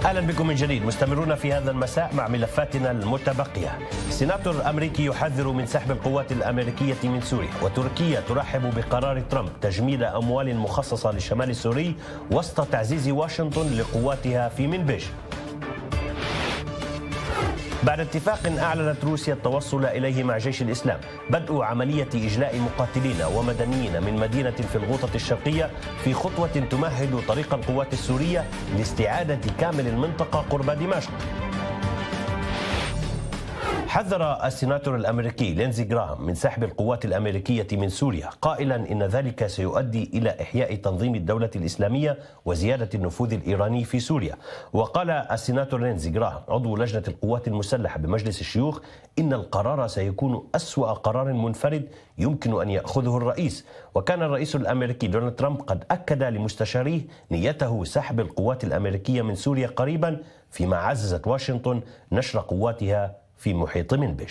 أهلا بكم من جديد، مستمرون في هذا المساء مع ملفاتنا المتبقية. سيناتور أمريكي يحذر من سحب القوات الأمريكية من سوريا، وتركيا ترحب بقرار ترامب تجميد أموال مخصصة للشمال السوري وسط تعزيز واشنطن لقواتها في منبج. بعد اتفاق أعلنت روسيا التوصل إليه مع جيش الإسلام، بدء عملية إجلاء مقاتلين ومدنيين من مدينة في الغوطة الشرقية في خطوة تمهد طريق القوات السورية لاستعادة كامل المنطقة قرب دمشق. حذر السيناتور الأمريكي لينزي جراهام من سحب القوات الأمريكية من سوريا، قائلا إن ذلك سيؤدي إلى إحياء تنظيم الدولة الإسلامية وزيادة النفوذ الإيراني في سوريا. وقال السيناتور لينزي جراهام عضو لجنة القوات المسلحة بمجلس الشيوخ إن القرار سيكون أسوأ قرار منفرد يمكن أن يأخذه الرئيس. وكان الرئيس الأمريكي دونالد ترامب قد أكد لمستشاريه نيته سحب القوات الأمريكية من سوريا قريبا، فيما عززت واشنطن نشر قواتها في محيط منبج.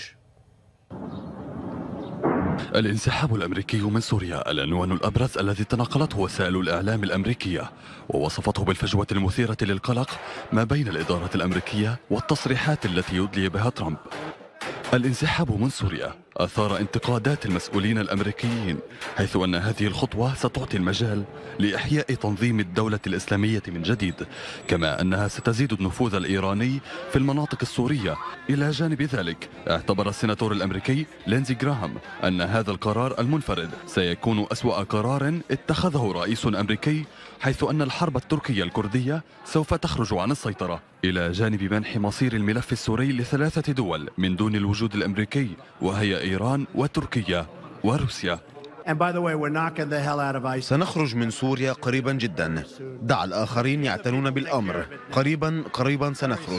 الانسحاب الأمريكي من سوريا العنوان الأبرز الذي تناقلته وسائل الإعلام الأمريكية، ووصفته بالفجوة المثيرة للقلق ما بين الإدارة الأمريكية والتصريحات التي يدلي بها ترامب. الانسحاب من سوريا أثار انتقادات المسؤولين الأمريكيين، حيث أن هذه الخطوة ستعطي المجال لإحياء تنظيم الدولة الإسلامية من جديد، كما أنها ستزيد النفوذ الإيراني في المناطق السورية. إلى جانب ذلك، اعتبر السيناتور الأمريكي لينزي جراهام أن هذا القرار المنفرد سيكون أسوأ قرار اتخذه رئيس أمريكي، حيث أن الحرب التركية الكردية سوف تخرج عن السيطرة، إلى جانب منح مصير الملف السوري لثلاثة دول من دون الوجود الأمريكي، وهي إيران وتركيا وروسيا. سنخرج من سوريا قريبا جدا، دع الآخرين يعتنون بالأمر. قريبا سنخرج.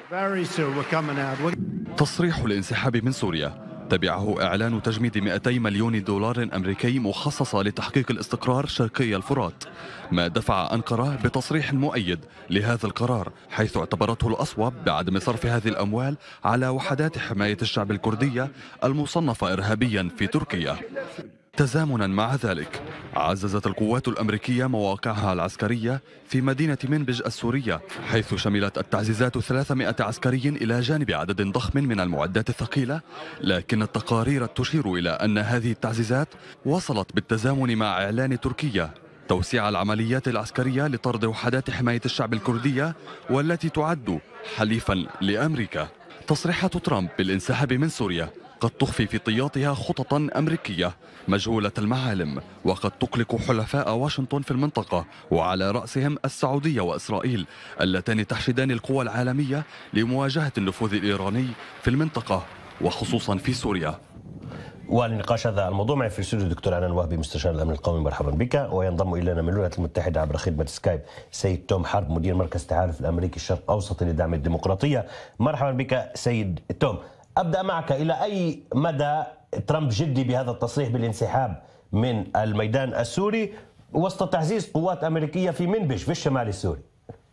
تصريح الانسحاب من سوريا تبعه إعلان تجميد 200 مليون دولار أمريكي مخصصة لتحقيق الاستقرار شرقي الفرات، ما دفع أنقرة بتصريح مؤيد لهذا القرار، حيث اعتبرته الأصوب بعدم صرف هذه الأموال على وحدات حماية الشعب الكردية المصنفة إرهابيا في تركيا. تزامنا مع ذلك، عززت القوات الأمريكية مواقعها العسكرية في مدينة منبج السورية، حيث شملت التعزيزات 300 عسكري إلى جانب عدد ضخم من المعدات الثقيلة، لكن التقارير تشير إلى أن هذه التعزيزات وصلت بالتزامن مع إعلان تركيا توسيع العمليات العسكرية لطرد وحدات حماية الشعب الكردية والتي تعد حليفا لأمريكا. تصريحات ترامب بالانسحاب من سوريا قد تخفي في طياتها خططا أمريكية مجهولة المعالم، وقد تقلق حلفاء واشنطن في المنطقة، وعلى رأسهم السعودية وإسرائيل اللتان تحشدان القوى العالمية لمواجهة النفوذ الإيراني في المنطقة وخصوصا في سوريا. ولنقاش هذا الموضوع معي في الاستوديو الدكتور عنان وهبي مستشار الامن القومي، مرحبا بك. وينضم الينا من الولايات المتحده عبر خدمه سكايب سيد توم حرب، مدير مركز التحالف الامريكي الشرق الاوسط لدعم الديمقراطيه. مرحبا بك سيد توم. ابدا معك، الى اي مدى ترامب جدي بهذا التصريح بالانسحاب من الميدان السوري وسط تعزيز قوات امريكيه في منبج في الشمال السوري؟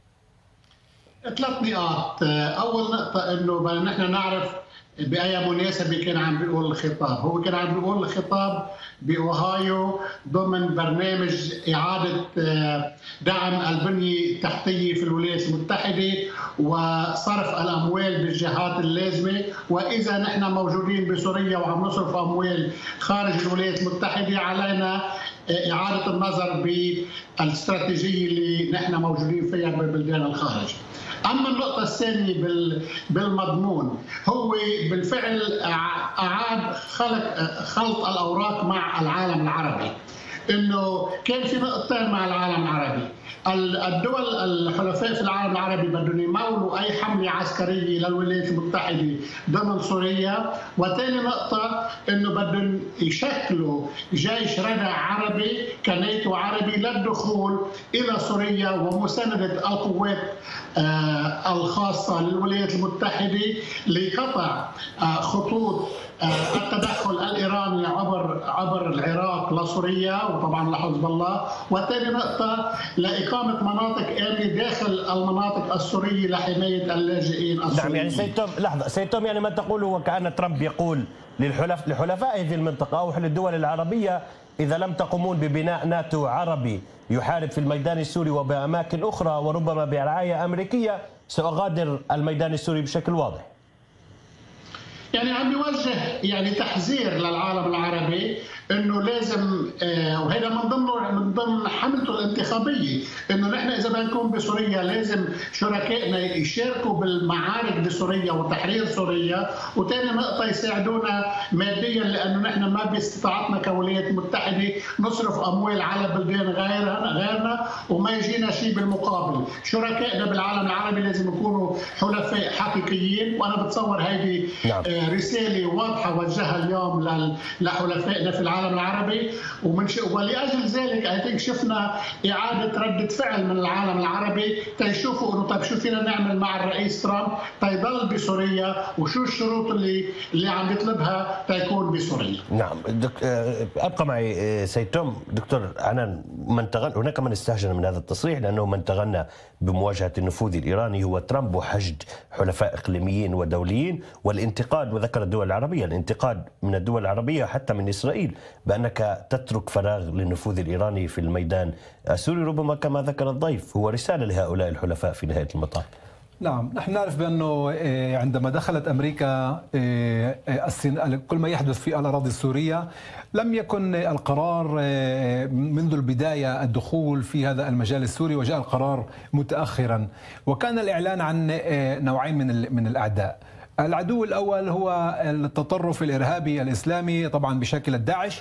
3 نقاط. اول نقطه انه نحن نعرف بأي مناسبة كان عم بيقول الخطاب. هو كان عم بيقول الخطاب بأوهايو ضمن برنامج إعادة دعم البنية التحتية في الولايات المتحدة وصرف الأموال بالجهات اللازمة. وإذا نحن موجودين بسوريا وعم نصرف أموال خارج الولايات المتحدة، علينا إعادة النظر بالاستراتيجية اللي نحن موجودين فيها ببلدان الخارج. أما النقطة الثانية بالمضمون، هو بالفعل أعاد خلط الأوراق مع العالم العربي. إنه كان في نقطتين مع العالم العربي، الدول الحلفاء في العالم العربي بدهم يمولوا أي حملة عسكرية للولايات المتحدة ضمن سوريا، وثاني نقطة إنه بدهم يشكلوا جيش ردع عربي كناتو عربي للدخول إلى سوريا ومساندة القوات الخاصة للولايات المتحدة لقطع خطوط التدخل الإيراني عبر العراق لسوريا وطبعا لحزب الله، وثاني نقطة لإقامة مناطق آمنة داخل المناطق السورية لحماية اللاجئين السوريين. نعم، يعني سيد توم لحظة، سيد توم، يعني ما تقوله وكأن ترامب يقول لحلفائه في المنطقة أو للدول العربية إذا لم تقومون ببناء ناتو عربي يحارب في الميدان السوري وبأماكن أخرى وربما برعاية أمريكية سأغادر الميدان السوري بشكل واضح. يعني عم بيوجه يعني تحذير للعالم العربي انه لازم وهذا من ضمن حملته الانتخابيه، انه نحن اذا بدنا نكون بسوريا لازم شركائنا يشاركوا بالمعارك بسوريا وتحرير سوريا، وثاني نقطه يساعدونا ماديا، لانه نحن ما باستطاعتنا كولايات متحده نصرف اموال على بلدان غيرنا وما يجينا شيء بالمقابل. شركائنا بالعالم العربي لازم يكونوا حلفاء حقيقيين، وانا بتصور هيدي رساله واضحه وجهها اليوم لحلفائنا في العالم العربي، ولاجل ذلك شفنا اعاده رده فعل من العالم العربي تيشوفوا انه طيب شو فينا نعمل مع الرئيس ترامب تيضل بسوريا، وشو الشروط اللي عم يطلبها تيكون بسوريا. نعم ابقى معي سيد توم. دكتور عنان، هناك من استهجن من هذا التصريح لانه من تغنى بمواجهه النفوذ الايراني هو ترامب وحشد حلفاء اقليميين ودوليين، والانتقاد، وذكر الدول العربيه، الانتقاد من الدول العربيه حتى من اسرائيل بانك تترك فراغ للنفوذ الايراني في الميدان السوري، ربما كما ذكر الضيف هو رساله لهؤلاء الحلفاء في نهايه المطاف. نعم، نحن نعرف بأنه عندما دخلت أمريكا كل ما يحدث في الأراضي السورية لم يكن القرار منذ البداية الدخول في هذا المجال السوري، وجاء القرار متأخرا، وكان الإعلان عن نوعين من الأعداء. العدو الأول هو التطرف الإرهابي الإسلامي طبعا بشكل داعش،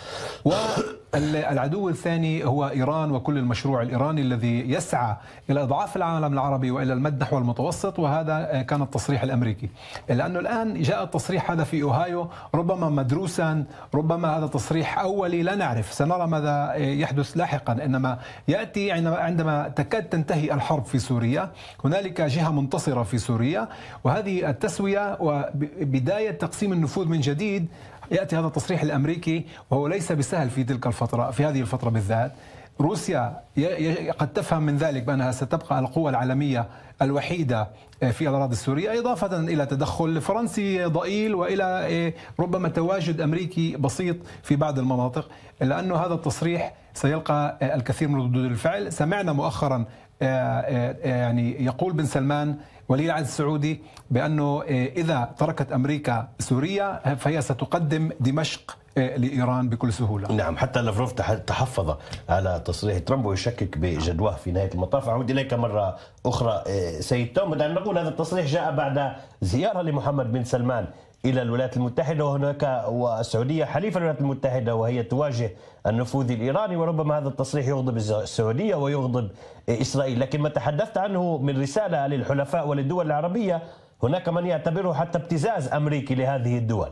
والعدو الثاني هو إيران وكل المشروع الإيراني الذي يسعى إلى إضعاف العالم العربي وإلى المد نحو المتوسط، وهذا كان التصريح الأمريكي. لأنه الآن جاء التصريح هذا في أوهايو ربما مدروسا، ربما هذا تصريح أولي، لا نعرف، سنرى ماذا يحدث لاحقا، إنما يأتي عندما تكاد تنتهي الحرب في سوريا، هنالك جهة منتصرة في سوريا، وهذه التسوية وبداية تقسيم النفوذ من جديد، يأتي هذا التصريح الأمريكي وهو ليس بسهل في تلك الفترة، في هذه الفترة بالذات. روسيا قد تفهم من ذلك بأنها ستبقى القوة العالمية الوحيدة في الأراضي السورية، إضافة إلى تدخل فرنسي ضئيل وإلى ربما تواجد أمريكي بسيط في بعض المناطق، إلا أنه هذا التصريح سيلقى الكثير من ردود الفعل. سمعنا مؤخرا يعني يقول بن سلمان ولي العهد السعودي بأنه إذا تركت أمريكا سوريا فهي ستقدم دمشق لإيران بكل سهولة. نعم، حتى لافروف تحفظ على تصريح ترامب ويشكك بجدواه في نهاية المطاف. أعود إليك مرة أخرى سيد توم. بدنا نقول هذا التصريح جاء بعد زيارة لمحمد بن سلمان إلى الولايات المتحدة، وهناك والسعودية حليف الولايات المتحدة وهي تواجه النفوذ الإيراني، وربما هذا التصريح يغضب السعودية ويغضب إسرائيل. لكن ما تحدثت عنه من رسالة للحلفاء وللدول العربية، هناك من يعتبره حتى ابتزاز أمريكي لهذه الدول.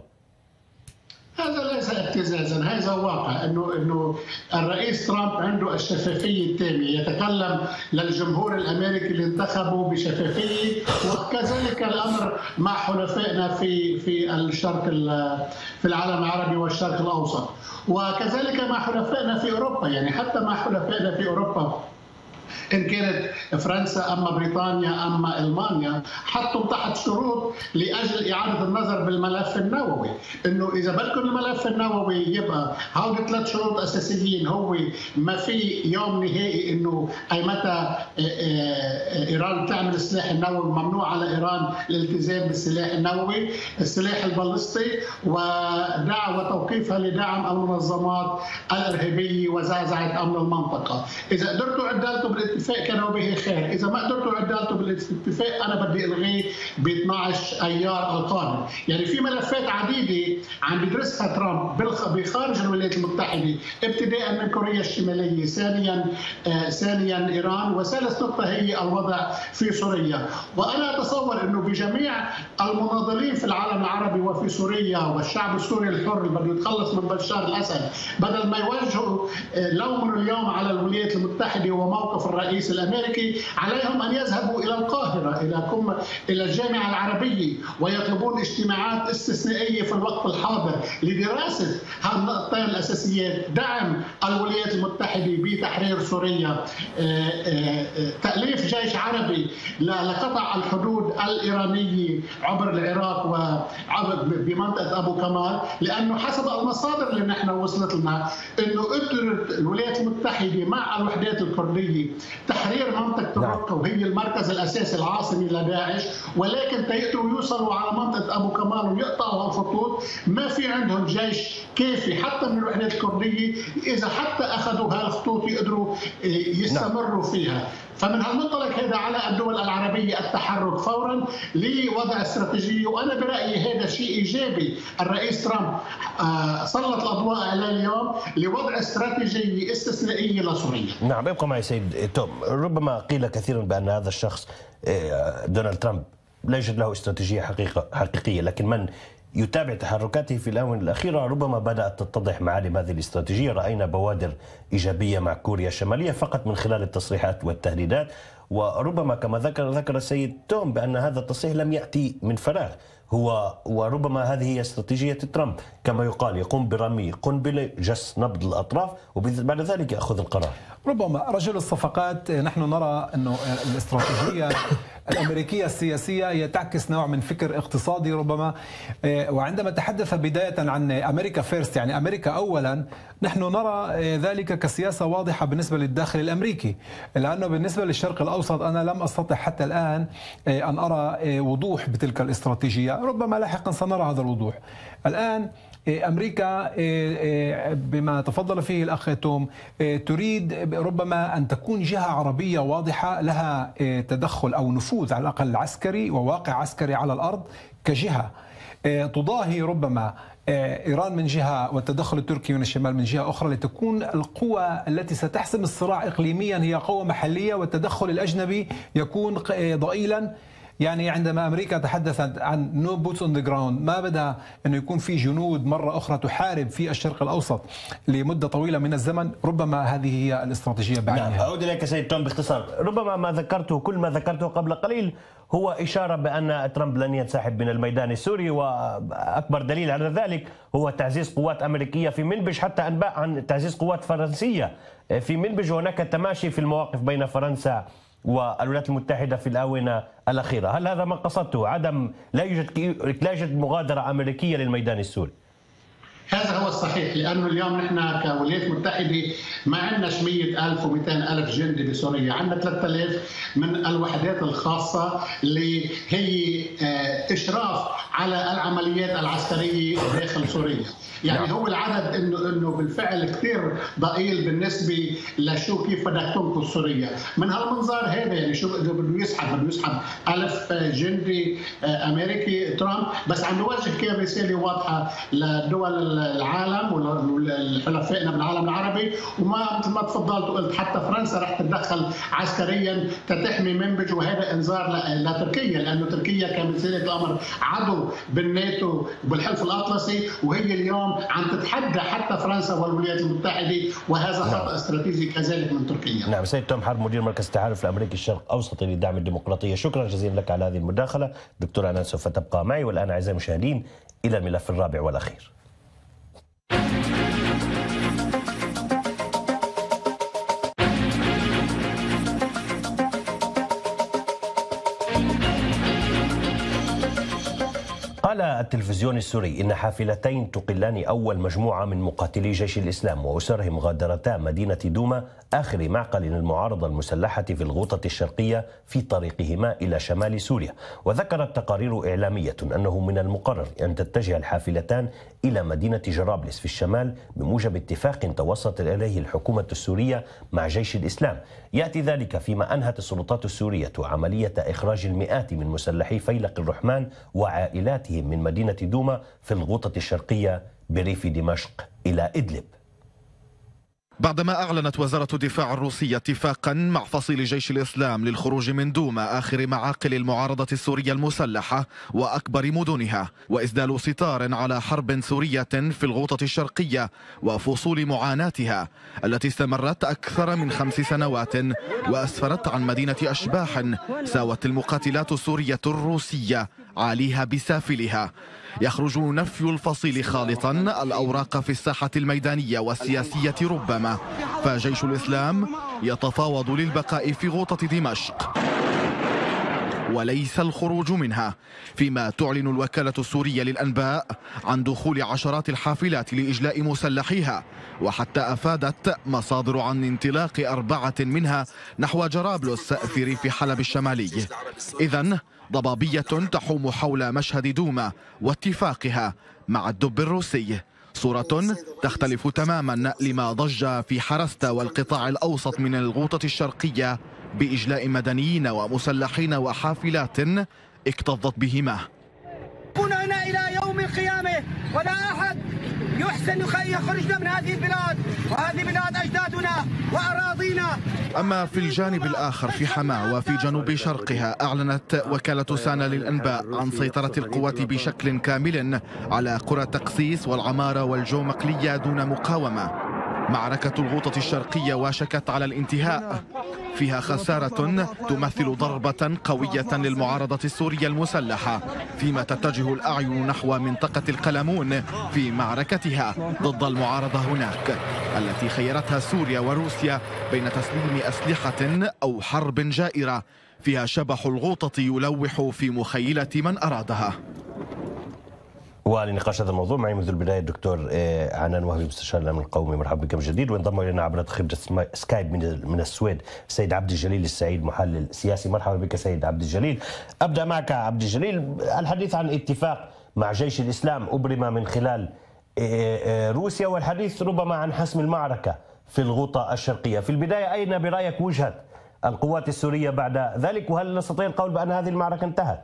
هذا ليس ابتزازا، هذا واقع انه الرئيس ترامب عنده الشفافيه التامه، يتكلم للجمهور الامريكي اللي انتخبه بشفافيه، وكذلك الامر مع حلفائنا في الشرق، في العالم العربي والشرق الاوسط، وكذلك مع حلفائنا في اوروبا. يعني حتى مع حلفائنا في اوروبا إن كانت فرنسا أما بريطانيا أما ألمانيا حطوا تحت شروط لأجل إعادة النظر بالملف النووي، إنه إذا بدكم الملف النووي يبقى هؤلاء 3 شروط أساسيين، هو ما في يوم نهائي إنه أي متى إيران تعمل السلاح النووي، ممنوع على إيران الالتزام بالسلاح النووي، السلاح البالستي، وتوقيفها لدعم المنظمات الإرهابية وزعزعة أمن المنطقة. إذا قدرتوا عدلتوا بالاتفاق كانوا به خير، إذا ما قدرتوا عدلتوا بالاتفاق أنا بدي ألغيه ب 12 أيار القادم. يعني في ملفات عديدة عم بيدرسها ترامب بخارج الولايات المتحدة، ابتداء من كوريا الشمالية، ثانيا إيران، وثالث نقطة هي الوضع في سوريا. وأنا أتصور أنه بجميع المناضلين في العالم العربي وفي سوريا والشعب السوري الحر اللي بده يتخلص من بشار الأسد، بدل ما يوجهوا لوم اليوم على الولايات المتحدة وموقف الرئيس الأمريكي، عليهم أن يذهبوا إلى القاهرة إلى الجامعة العربية ويطلبون اجتماعات استثنائية في الوقت الحاضر لدراسة هالنقطتين الأساسيات: دعم الولايات المتحدة بتحرير سوريا، تأليف جيش عربي لقطع الحدود الإيرانية عبر العراق وعبر بمنطقة أبو كمال، لأنه حسب المصادر اللي نحن وصلت لنا أنه قدرت الولايات المتحدة مع الوحدات الكردية تحرير منطقة الرقة، وهي المركز الأساسي العاصمي لداعش، ولكن تيقدروا يوصلوا على منطقة أبو كمال ويقطعوا الخطوط. ما في عندهم جيش كافي حتى من الوحدات الكردية، إذا حتى أخذوا هالخطوط يقدروا يستمروا فيها. فمن هالمنطلق هذا على الدول العربية التحرك فورا لوضع استراتيجية، وأنا برأيي هذا شيء إيجابي. الرئيس ترامب سلط الأضواء على اليوم لوضع استراتيجية استثنائية لسوريا. نعم، ابقى معي سيد توم. ربما قيل كثيرا بأن هذا الشخص دونالد ترامب لا يوجد له استراتيجية حقيقية، لكن من يتابع تحركاته في الآونة الأخيرة ربما بدأت تتضح معالم هذه الاستراتيجية. رأينا بوادر إيجابية مع كوريا الشمالية فقط من خلال التصريحات والتهديدات، وربما كما ذكر السيد توم بأن هذا التصريح لم يأتي من فراغ، وربما هذه هي استراتيجية ترامب كما يقال، يقوم برمي قنبلة جس نبض الأطراف وبعد ذلك يأخذ القرار. ربما رجل الصفقات نحن نرى أنه الاستراتيجية الأمريكية السياسية هي تعكس نوع من فكر اقتصادي ربما. وعندما تحدث بداية عن أمريكا فيرست، يعني أمريكا أولا، نحن نرى ذلك كسياسة واضحة بالنسبة للداخل الأمريكي، لأنه بالنسبة للشرق الأوسط أنا لم أستطع حتى الآن أن أرى وضوح بتلك الاستراتيجية. ربما لاحقا سنرى هذا الوضوح. الآن أمريكا بما تفضل فيه الأخ توم تريد ربما أن تكون جهة عربية واضحة لها تدخل أو نفوذ على الأقل عسكري وواقع عسكري على الأرض كجهة تضاهي ربما إيران من جهة والتدخل التركي من الشمال من جهة أخرى، لتكون القوى التي ستحسم الصراع إقليميا هي قوة محلية والتدخل الأجنبي يكون ضئيلا. يعني عندما أمريكا تحدثت عن no boots on the ground، ما بدأ أنه يكون في جنود مرة أخرى تحارب في الشرق الأوسط لمدة طويلة من الزمن، ربما هذه هي الاستراتيجية بعينها. نعم، أعود إليك سيد توم باختصار. ربما كل ما ذكرته قبل قليل هو إشارة بأن ترامب لن ينسحب من الميدان السوري، وأكبر دليل على ذلك هو تعزيز قوات أمريكية في منبج، حتى أنباء عن تعزيز قوات فرنسية في منبج، وهناك تماشي في المواقف بين فرنسا والولايات المتحدة في الآونة الأخيرة. هل هذا ما قصدته؟ لا يوجد مغادرة أمريكية للميدان السوري؟ هذا هو الصحيح، لأنه اليوم نحن كولايات متحدة ما عندناش 100,000 و200,000 جندي بسوريا، عندنا 3000 من الوحدات الخاصة اللي هي إشراف على العمليات العسكرية داخل سوريا. يعني هو العدد انه بالفعل كثير ضئيل بالنسبه لشو كيف بدك تنقذ سوريا. من هالمنظار هذا يعني شو بده يسحب 1000 جندي امريكي ترامب، بس عم يوجه كيف رساله واضحه لدول العالم ولحلفائنا بالعالم العربي، وما مثل ما تفضلت وقلت حتى فرنسا رح تتدخل عسكريا تتحمي منبج، وهذا انذار لتركيا، لانه تركيا كان بسيره الامر عضو بالناتو وبالحلف الاطلسي، وهي اليوم عم تتحدى حتى فرنسا والولايات المتحدة، وهذا خطأ استراتيجي كذلك من تركيا. نعم، سيد توم حرب مدير مركز التحالف الأمريكي الشرق الأوسطي لدعم الديمقراطية، شكرا جزيلا لك على هذه المداخلة. دكتور عنان سوف تبقى معي، والآن أعزائي المشاهدين إلى الملف الرابع والأخير. قال التلفزيون السوري إن حافلتين تقلان أول مجموعة من مقاتلي جيش الإسلام وأسرهم غادرتا مدينة دوما آخر معقل للمعارضة المسلحة في الغوطة الشرقية في طريقهما إلى شمال سوريا. وذكرت تقارير إعلامية أنه من المقرر أن تتجه الحافلتان إلى مدينة جرابلس في الشمال بموجب اتفاق توصلت إليه الحكومة السورية مع جيش الإسلام. يأتي ذلك فيما أنهت السلطات السورية عملية إخراج المئات من مسلحي فيلق الرحمن وعائلاتهم من مدينة دوما في الغوطة الشرقية بريف دمشق إلى إدلب. بعدما أعلنت وزارة الدفاع الروسية اتفاقا مع فصيل جيش الإسلام للخروج من دوما آخر معاقل المعارضة السورية المسلحة وأكبر مدنها، وإسدال ستار على حرب سورية في الغوطة الشرقية وفصول معاناتها التي استمرت أكثر من 5 سنوات وأسفرت عن مدينة أشباح ساوت المقاتلات السورية الروسية عاليها بسافلها، يخرج نفي الفصيل خالطا الأوراق في الساحة الميدانية والسياسية ربما، فجيش الإسلام يتفاوض للبقاء في غوطة دمشق وليس الخروج منها، فيما تعلن الوكالة السورية للأنباء عن دخول عشرات الحافلات لإجلاء مسلحيها، وحتى أفادت مصادر عن انطلاق 4 منها نحو جرابلس في ريف حلب الشمالي. إذن ضبابية تحوم حول مشهد دوما واتفاقها مع الدب الروسي، صورة تختلف تماما لما ضج في حرستا والقطاع الأوسط من الغوطة الشرقية بإجلاء مدنيين ومسلحين وحافلات اكتظت بهما. كنا هنا إلى يوم القيامة ولا أحد يحسن يخرجنا من هذه البلاد، وهذه بلاد أجدادنا وأراضينا. أما في الجانب الآخر في حماة وفي جنوب شرقها أعلنت وكالة سانا للأنباء عن سيطرة القوات بشكل كامل على قرى تقسيس والعمارة والجومقلية دون مقاومة. معركة الغوطة الشرقية وشكت على الانتهاء، فيها خسارة تمثل ضربة قوية للمعارضة السورية المسلحة، فيما تتجه الأعين نحو منطقة القلمون في معركتها ضد المعارضة هناك، التي خيرتها سوريا وروسيا بين تسليم أسلحة أو حرب جائرة فيها شبح الغوطة يلوح في مخيلة من أرادها. ولنقاش هذا الموضوع معي منذ البداية الدكتور عنان وهبي مستشار الأمن القومي، مرحبا بك من جديد. وانضم إلينا عبر خبرة سكايب من السويد السيد عبد الجليل السعيد، محلل سياسي. مرحبا بك سيد عبد الجليل. أبدأ معك عبد الجليل، الحديث عن اتفاق مع جيش الإسلام أبرم من خلال روسيا، والحديث ربما عن حسم المعركة في الغوطة الشرقية. في البداية أين برأيك وجهة القوات السورية بعد ذلك، وهل نستطيع القول بأن هذه المعركة انتهت؟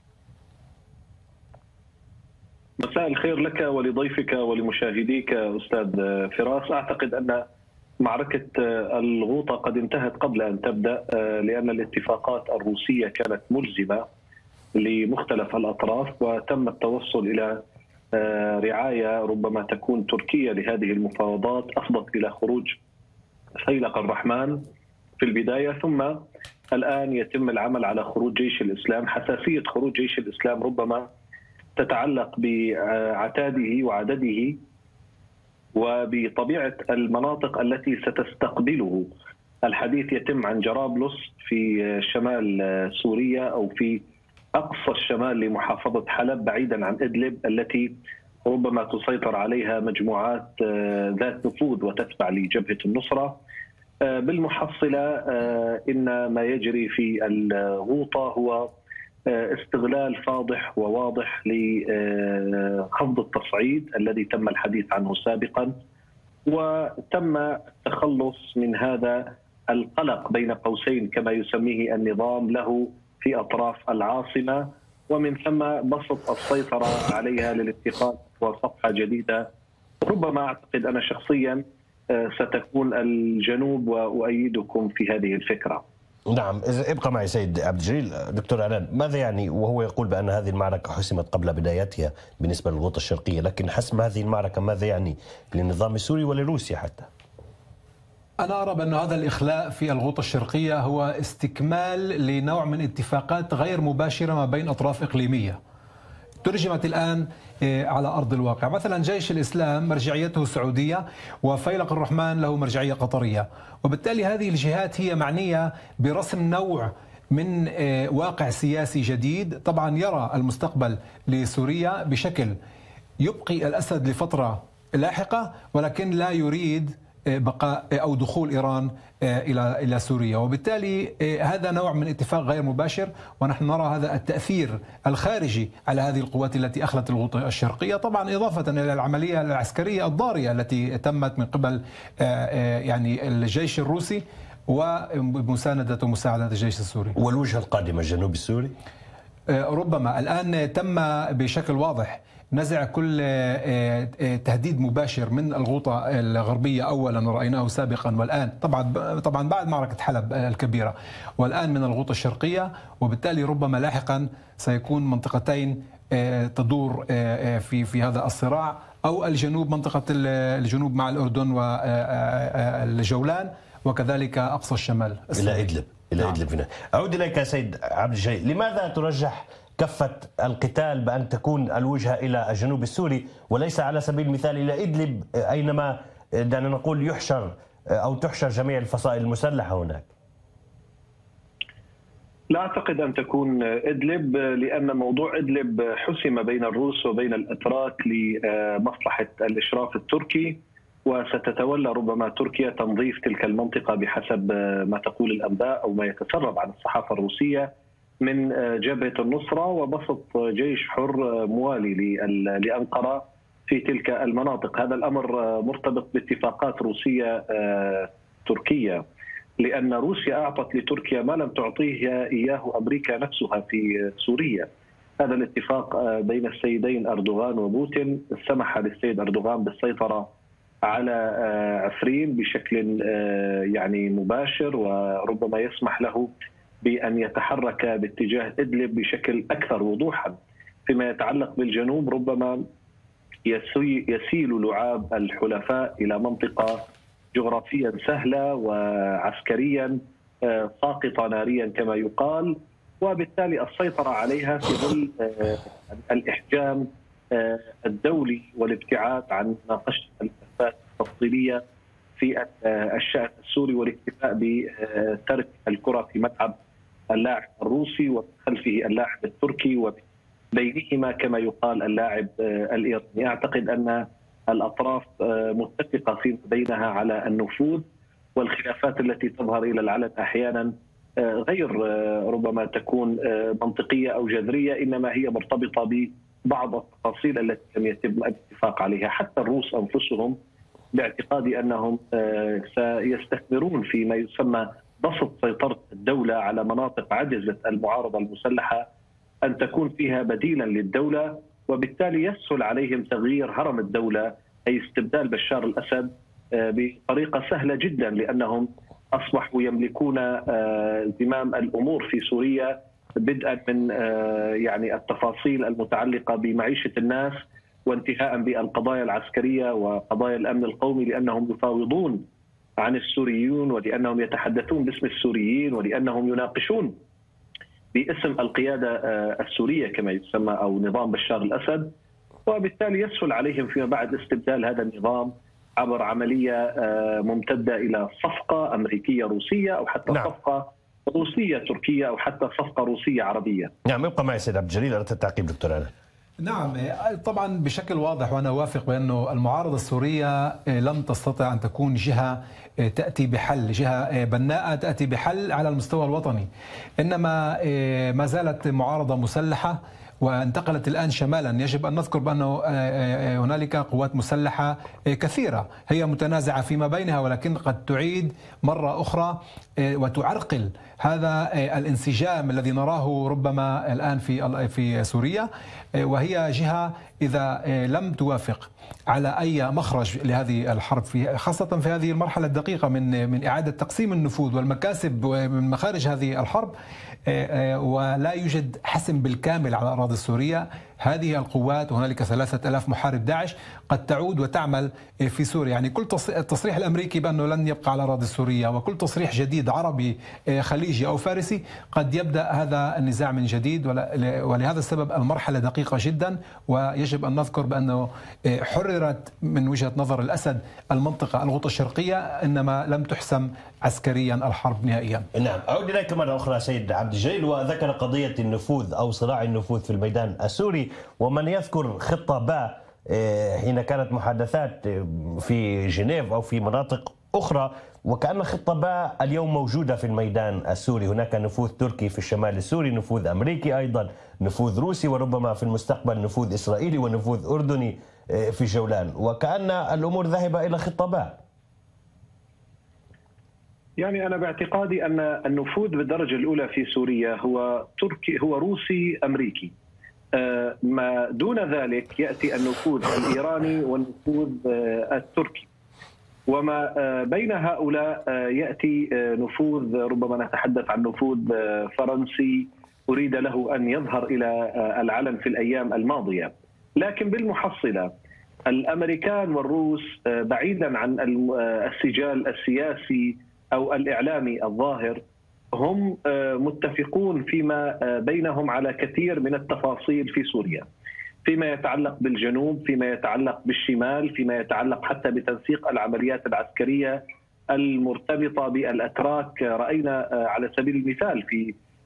مساء الخير لك ولضيفك ولمشاهديك أستاذ فراس. أعتقد أن معركة الغوطة قد انتهت قبل أن تبدأ، لأن الاتفاقات الروسية كانت ملزمة لمختلف الأطراف، وتم التوصل إلى رعاية ربما تكون تركية لهذه المفاوضات، أفضت إلى خروج فيلق الرحمن في البداية، ثم الآن يتم العمل على خروج جيش الإسلام. حساسية خروج جيش الإسلام ربما تتعلق بعتاده وعدده وبطبيعة المناطق التي ستستقبله. الحديث يتم عن جرابلس في شمال سوريا أو في أقصى الشمال لمحافظة حلب، بعيدا عن إدلب التي ربما تسيطر عليها مجموعات ذات نفوذ وتتبع لجبهة النصرة. بالمحصلة إن ما يجري في الغوطة هو استغلال فاضح وواضح لخفض التصعيد الذي تم الحديث عنه سابقا، وتم التخلص من هذا القلق بين قوسين كما يسميه النظام له في أطراف العاصمة، ومن ثم بسط السيطرة عليها للاتخاذ وصفحة جديدة. ربما أعتقد أنا شخصيا ستكون الجنوب وأؤيدكم في هذه الفكرة. نعم، ابقى معي سيد عبد الجليل. دكتور عنان، ماذا يعني وهو يقول بأن هذه المعركة حسمت قبل بدايتها بالنسبة للغوطة الشرقية، لكن حسم هذه المعركة ماذا يعني للنظام السوري ولروسيا حتى؟ أنا أرى بأن هذا الإخلاء في الغوطة الشرقية هو استكمال لنوع من اتفاقات غير مباشرة ما بين أطراف إقليمية ترجمت الآن على أرض الواقع. مثلا جيش الإسلام مرجعيته سعودية، وفيلق الرحمن له مرجعية قطرية، وبالتالي هذه الجهات هي معنية برسم نوع من واقع سياسي جديد. طبعا يرى المستقبل لسوريا بشكل يبقي الأسد لفترة لاحقة، ولكن لا يريد بقاء أو دخول إيران إلى سوريا، وبالتالي هذا نوع من اتفاق غير مباشر، ونحن نرى هذا التأثير الخارجي على هذه القوات التي أخلت الغوطة الشرقية، طبعا إضافة إلى العملية العسكرية الضارية التي تمت من قبل يعني الجيش الروسي ومساندة ومساعدة الجيش السوري. والوجهة القادمة الجنوب السوري؟ ربما الآن تم بشكل واضح نزع كل تهديد مباشر من الغوطة الغربية، أولا رأيناه سابقا والآن طبعا بعد معركة حلب الكبيرة، والآن من الغوطة الشرقية، وبالتالي ربما لاحقا سيكون منطقتين تدور في هذا الصراع، أو الجنوب منطقة الجنوب مع الأردن والجولان، وكذلك أقصى الشمال إلى إدلب. إدلب. أعود إليك سيد عبد الجليل، لماذا ترجح كفة القتال بأن تكون الوجهة إلى الجنوب السوري وليس على سبيل المثال إلى إدلب، أينما دعنا نقول يحشر أو تحشر جميع الفصائل المسلحة هناك؟ لا أعتقد أن تكون إدلب، لأن موضوع إدلب حسم بين الروس وبين الأتراك لمصلحة الإشراف التركي، وستتولى ربما تركيا تنظيف تلك المنطقة بحسب ما تقول الأنباء أو ما يتسرب عن الصحافة الروسية من جبهة النصرة وبسط جيش حر موالي لأنقرة في تلك المناطق. هذا الأمر مرتبط باتفاقات روسية تركية، لأن روسيا أعطت لتركيا ما لم تعطيه إياه أمريكا نفسها في سوريا. هذا الاتفاق بين السيدين أردوغان وبوتين سمح للسيد أردوغان بالسيطرة على عفرين بشكل يعني مباشر، وربما يسمح له بأن يتحرك باتجاه إدلب بشكل أكثر وضوحا. فيما يتعلق بالجنوب ربما يسيل لعاب الحلفاء إلى منطقة جغرافيا سهلة وعسكريا ساقطة ناريا كما يقال، وبالتالي السيطرة عليها في ظل الإحجام الدولي والابتعاد عن مناقشة الملفات التفصيلية في الشأن السوري والاكتفاء بترك الكرة في ملعب اللاعب الروسي وخلفه اللاعب التركي وبينهما كما يقال اللاعب الإيراني. أعتقد أن الأطراف متفقة فيما بينها على النفوذ، والخلافات التي تظهر إلى العلن أحيانا غير ربما تكون منطقية أو جذرية، إنما هي مرتبطة ببعض التفاصيل التي لم يتم الاتفاق عليها. حتى الروس أنفسهم باعتقادي أنهم سيستثمرون فيما يسمى بسط سيطرة الدولة على مناطق عجزت المعارضة المسلحة أن تكون فيها بديلا للدولة، وبالتالي يسهل عليهم تغيير هرم الدولة أي استبدال بشار الأسد بطريقة سهلة جدا، لأنهم أصبحوا يملكون زمام الأمور في سوريا، بدءا من يعني التفاصيل المتعلقة بمعيشة الناس وانتهاء بالقضايا العسكرية وقضايا الأمن القومي، لأنهم يفاوضون عن السوريين ولأنهم يتحدثون باسم السوريين ولأنهم يناقشون باسم القيادة السورية كما يسمى أو نظام بشار الأسد، وبالتالي يسهل عليهم فيما بعد استبدال هذا النظام عبر عملية ممتدة إلى صفقة أمريكية روسية أو حتى صفقة روسية تركية أو حتى صفقة روسية عربية. نعم، يبقى معي سيد عبد الجليل. أردت التعقيب دكتور أنا. نعم طبعا بشكل واضح، وأنا أوافق بأنه المعارضة السورية لم تستطع أن تكون جهة تأتي بحل، جهة بناءة تأتي بحل على المستوى الوطني، إنما ما زالت معارضة مسلحة وانتقلت الآن شمالا. يجب أن نذكر بأنه هنالك قوات مسلحة كثيرة هي متنازعة فيما بينها، ولكن قد تعيد مرة أخرى وتعرقل هذا الانسجام الذي نراه ربما الآن في سوريا، وهي جهة إذا لم توافق على أي مخرج لهذه الحرب خاصة في هذه المرحلة الدقيقة من إعادة تقسيم النفوذ والمكاسب من مخارج هذه الحرب، ولا يوجد حسم بالكامل على الأراضي السورية، هذه القوات وهنالك 3000 محارب داعش قد تعود وتعمل في سوريا. يعني كل التصريح الأمريكي بأنه لن يبقى على الأراضي السورية وكل تصريح جديد عربي خليجي أو فارسي قد يبدأ هذا النزاع من جديد، ولهذا السبب المرحلة دقيقة جدا. ويجب أن نذكر بأنه حررت من وجهة نظر الأسد المنطقة الغوطة الشرقية، إنما لم تحسم عسكريا الحرب نهائيا. نعم، أعود إليك مرة أخرى سيد عبد الجليل، وذكر قضية النفوذ أو صراع النفوذ في الميدان السوري، ومن يذكر خطة باء حين كانت محادثات في جنيف أو في مناطق أخرى، وكأن خطة باء اليوم موجودة في الميدان السوري. هناك نفوذ تركي في الشمال السوري، نفوذ أمريكي أيضا، نفوذ روسي، وربما في المستقبل نفوذ إسرائيلي ونفوذ أردني في جولان، وكأن الأمور ذاهبة إلى خطة باء. يعني أنا باعتقادي أن النفوذ بالدرجة الأولى في سوريا هو تركي، هو روسي أمريكي. ما دون ذلك يأتي النفوذ الإيراني والنفوذ التركي، وما بين هؤلاء يأتي نفوذ ربما نتحدث عن نفوذ فرنسي أريد له أن يظهر إلى العلن في الأيام الماضية. لكن بالمحصلة الأمريكان والروس بعيدا عن السجال السياسي أو الإعلامي الظاهر هم متفقون فيما بينهم على كثير من التفاصيل في سوريا، فيما يتعلق بالجنوب، فيما يتعلق بالشمال، فيما يتعلق حتى بتنسيق العمليات العسكرية المرتبطة بالأتراك. رأينا على سبيل المثال في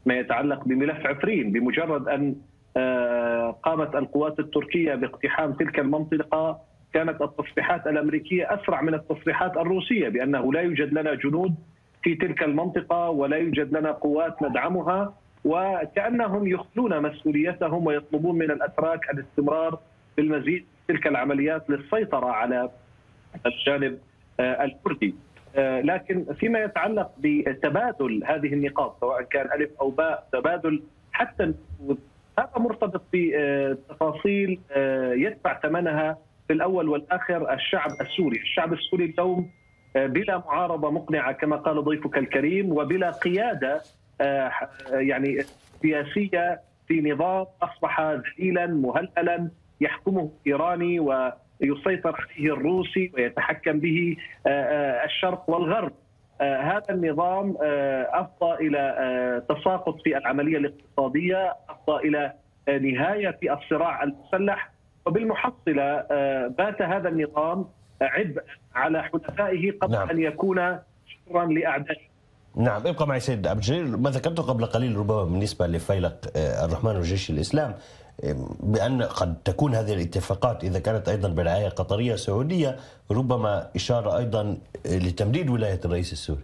ما يتعلق بملف عفرين. بمجرد أن قامت القوات التركية باقتحام تلك المنطقة كانت التصريحات الأمريكية أسرع من التصريحات الروسية بأنه لا يوجد لنا جنود في تلك المنطقة ولا يوجد لنا قوات ندعمها، وكأنهم يخلون مسؤوليتهم ويطلبون من الأتراك الاستمرار بالمزيد تلك العمليات للسيطرة على الجانب الكردي. لكن فيما يتعلق بتبادل هذه النقاط سواء كان ألف أو باء، تبادل حتى النفوذ، هذا مرتبط بتفاصيل يدفع ثمنها في الأول والآخر الشعب السوري. الشعب السوري اليوم بلا معارضة مقنعة كما قال ضيفك الكريم، وبلا قيادة يعني سياسية في نظام أصبح ذليلا مهلهلا يحكمه الإيراني ويسيطر عليه الروسي ويتحكم به الشرق والغرب. هذا النظام أفضى إلى تساقط في العملية الاقتصادية، أفضى إلى نهاية في الصراع المسلح، وبالمحصلة بات هذا النظام عبء على حلفائه قبل أن يكون شرا لأعدائه. نعم، ابقى معي سيد عبد الجليل. ما ذكرته قبل قليل ربما بالنسبة لفيلق الرحمن وجيش الإسلام بأن قد تكون هذه الاتفاقات إذا كانت أيضا برعاية قطرية سعودية ربما إشارة أيضا لتمديد ولاية الرئيس السوري.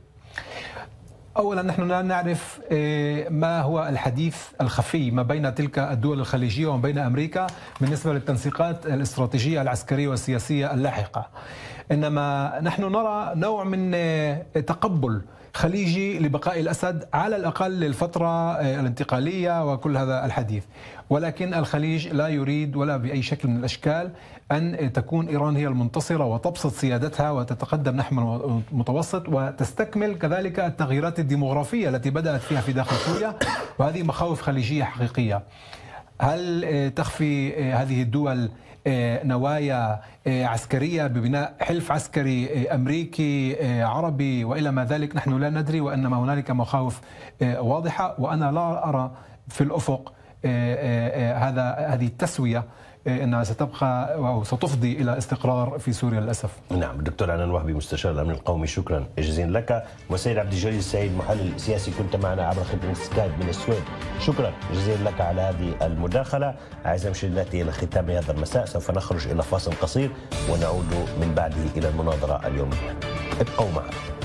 أولا نحن لا نعرف ما هو الحديث الخفي ما بين تلك الدول الخليجية وما بين أمريكا بالنسبة للتنسيقات الاستراتيجية العسكرية والسياسية اللاحقة، إنما نحن نرى نوع من تقبل خليجي لبقاء الأسد على الأقل للفترة الانتقالية وكل هذا الحديث، ولكن الخليج لا يريد ولا بأي شكل من الأشكال أن تكون إيران هي المنتصرة وتبسط سيادتها وتتقدم نحو المتوسط وتستكمل كذلك التغييرات الديموغرافية التي بدأت فيها في داخل سوريا، وهذه مخاوف خليجية حقيقية. هل تخفي هذه الدول نوايا عسكرية ببناء حلف عسكري أمريكي عربي وإلى ما ذلك؟ نحن لا ندري، وإنما هنالك مخاوف واضحة، وأنا لا أرى في الأفق هذه التسوية أنها ستبقى أو ستفضي إلى استقرار في سوريا للأسف. نعم، الدكتور عنان وهبي مستشار الأمن القومي، شكرا جزيلا لك. وسيد عبد الجليل السعيد محلل سياسي كنت معنا عبر خدمة سكايب من السويد، شكرا جزيلا لك على هذه المداخلة. أعزائي المشاهدين إلى ختام هذا المساء سوف نخرج إلى فاصل قصير ونعود من بعده إلى المناظرة اليومية، ابقوا معنا.